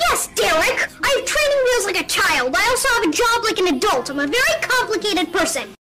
Yes, Derick! I have training wheels like a child. I also have a job like an adult. I'm a very complicated person.